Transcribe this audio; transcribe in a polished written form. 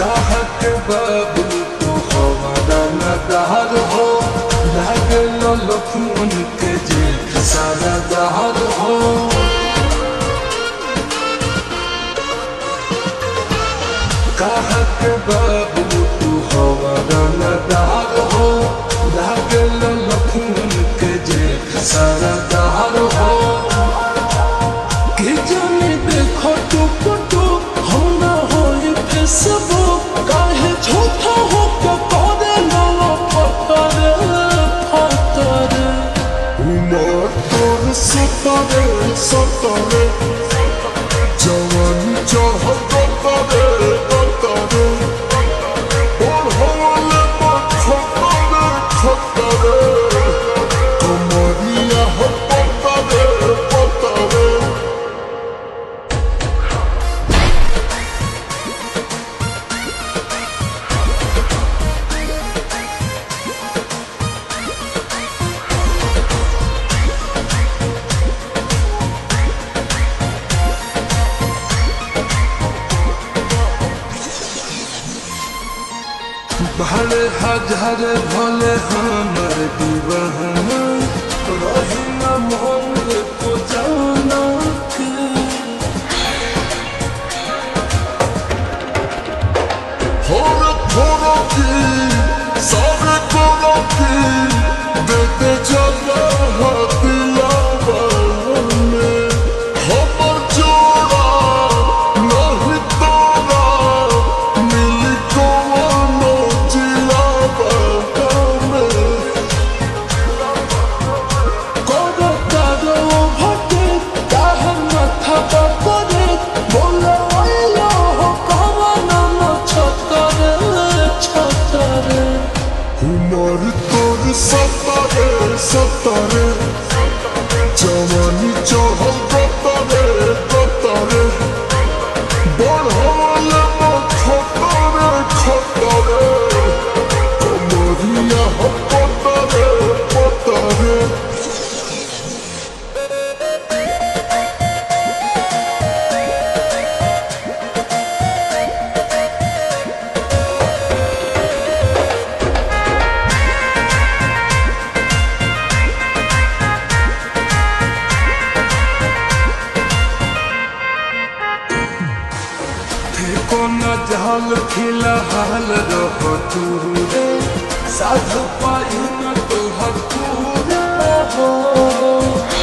कहक बाबू तो हमारा नदार हो लागल लखुन के जेठ सारा दहार हो कहक बाबू तो हमारा नदार हो लागल लखुन के जेठ सारा दहार हो के जाने देखो टुकटु हम ना होई फेसबुक काहे झूठा हो के करे नवा फतरे उमर तोर सतरे जवानी चढ़ल कतरे और होले खतरे कमरिया हो पतरे भले हजार भले हमर दीवाना रही न मोहन को जाना के थोड़ा की सारे थोड़ा की देते चला दिलावा में हमर जोड़ा नहीं तोड़ा मिली कोनो जिलावा में कोडो तारो भटे काहर माथा पकड़े बोला आइलो हो कहवाना न छतरे उमर तोर सतरे जवानी चढ़ल कतरे बढ़ल खतरे कमरिया हो पतरे कोना जहल फिलहाल रहो तू रे साथ पाई न तो हर पूरा हो